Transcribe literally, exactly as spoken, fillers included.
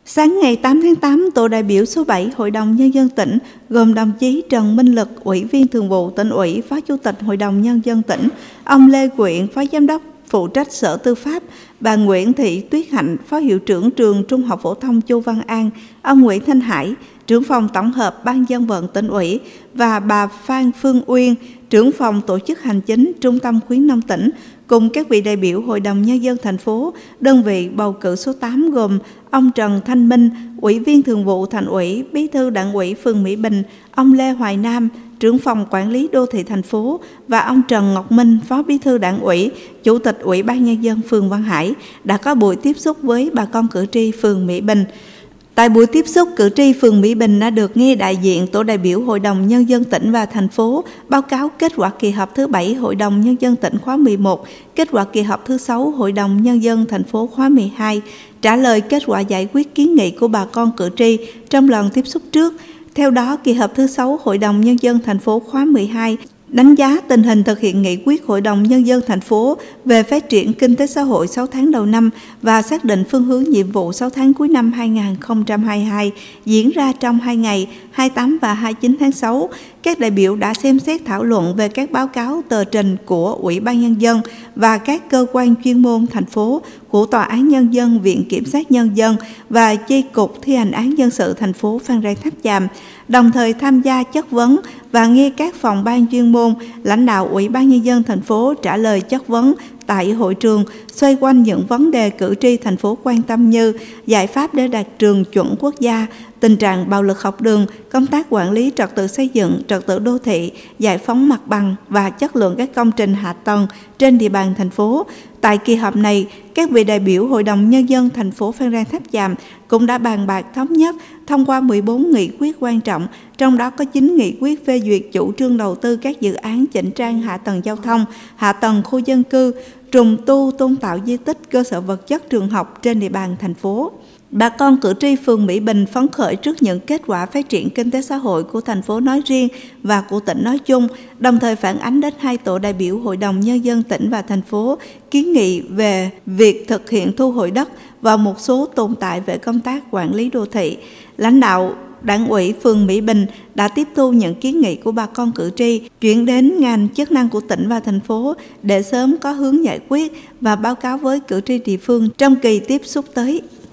Sáng ngày tám tháng tám, tổ đại biểu số bảy Hội đồng Nhân dân tỉnh gồm đồng chí Trần Minh Lực, Ủy viên Thường vụ Tỉnh ủy, Phó Chủ tịch Hội đồng Nhân dân tỉnh, ông Lê Quyện, Phó Giám đốc phụ trách Sở Tư pháp, bà Nguyễn Thị Tuyết Hạnh, Phó Hiệu trưởng Trường Trung học phổ thông Chu Văn An, ông Nguyễn Thanh Hải, trưởng phòng tổng hợp Ban dân vận Tỉnh ủy và bà Phan Phương Uyên, trưởng phòng tổ chức hành chính Trung tâm khuyến nông tỉnh, cùng các vị đại biểu Hội đồng Nhân dân thành phố. Đơn vị bầu cử số tám gồm ông Trần Thanh Minh, Ủy viên Thường vụ Thành ủy, Bí thư Đảng ủy phường Mỹ Bình, ông Lê Hoài Nam, trưởng phòng quản lý đô thị thành phố và ông Trần Ngọc Minh, Phó Bí thư Đảng ủy, Chủ tịch Ủy ban Nhân dân phường Văn Hải đã có buổi tiếp xúc với bà con cử tri phường Mỹ Bình. Tại buổi tiếp xúc, cử tri phường Mỹ Bình đã được nghe đại diện tổ đại biểu Hội đồng Nhân dân tỉnh và thành phố báo cáo kết quả kỳ họp thứ bảy Hội đồng Nhân dân tỉnh khóa mười một, kết quả kỳ họp thứ sáu Hội đồng Nhân dân thành phố khóa mười hai, trả lời kết quả giải quyết kiến nghị của bà con cử tri trong lần tiếp xúc trước. Theo đó, kỳ họp thứ sáu Hội đồng Nhân dân thành phố khóa mười hai đánh giá tình hình thực hiện nghị quyết Hội đồng Nhân dân thành phố về phát triển kinh tế xã hội sáu tháng đầu năm và xác định phương hướng nhiệm vụ sáu tháng cuối năm hai nghìn không trăm hai mươi hai diễn ra trong hai ngày hai mươi tám và hai mươi chín tháng sáu. Các đại biểu đã xem xét thảo luận về các báo cáo tờ trình của Ủy ban Nhân dân và các cơ quan chuyên môn thành phố, của Tòa án Nhân dân, Viện Kiểm sát Nhân dân và Chi cục Thi hành án dân sự thành phố Phan Rang Tháp Chàm, đồng thời tham gia chất vấn và nghe các phòng ban chuyên môn, lãnh đạo Ủy ban Nhân dân thành phố trả lời chất vấn tại hội trường xoay quanh những vấn đề cử tri thành phố quan tâm như giải pháp để đạt trường chuẩn quốc gia, tình trạng bạo lực học đường, công tác quản lý trật tự xây dựng, trật tự đô thị, giải phóng mặt bằng và chất lượng các công trình hạ tầng trên địa bàn thành phố. Tại kỳ họp này, các vị đại biểu Hội đồng Nhân dân thành phố Phan Rang Tháp Chàm cũng đã bàn bạc thống nhất thông qua mười bốn nghị quyết quan trọng, trong đó có chín nghị quyết phê duyệt chủ trương đầu tư các dự án chỉnh trang hạ tầng giao thông, hạ tầng khu dân cư, trùng tu tôn tạo di tích, cơ sở vật chất trường học trên địa bàn thành phố. Bà con cử tri phường Mỹ Bình phấn khởi trước những kết quả phát triển kinh tế xã hội của thành phố nói riêng và của tỉnh nói chung, đồng thời phản ánh đến hai tổ đại biểu Hội đồng Nhân dân tỉnh và thành phố kiến nghị về việc thực hiện thu hồi đất và một số tồn tại về công tác quản lý đô thị. Lãnh đạo Đảng ủy phường Mỹ Bình đã tiếp thu những kiến nghị của bà con cử tri, chuyển đến ngành chức năng của tỉnh và thành phố để sớm có hướng giải quyết và báo cáo với cử tri địa phương trong kỳ tiếp xúc tới.